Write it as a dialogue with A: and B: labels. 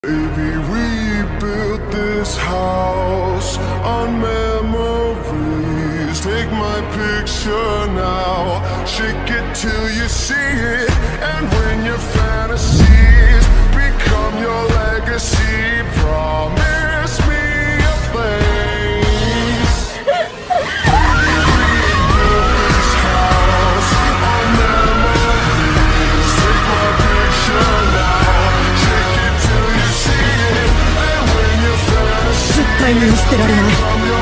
A: Baby, we built this house on memories. Take my picture now, shake it till you see it. And when your fantasies become your legacy, promise me a place. Baby, we built this house on memories. Take my picture now, shake it till you see it. And when your fantasies